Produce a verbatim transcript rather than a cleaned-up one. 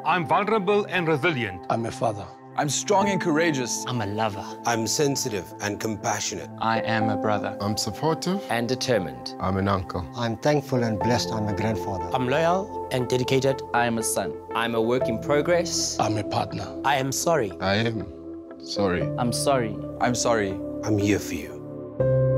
I'm vulnerable and resilient. I'm a father. I'm strong and courageous. I'm a lover. I'm sensitive and compassionate. I am a brother. I'm supportive and determined. I'm an uncle. I'm thankful and blessed I'm a grandfather. I'm loyal and dedicated. I am a son. I'm a work in progress. I'm a partner. I am sorry. I am sorry. I'm sorry. I'm sorry. I'm here for you.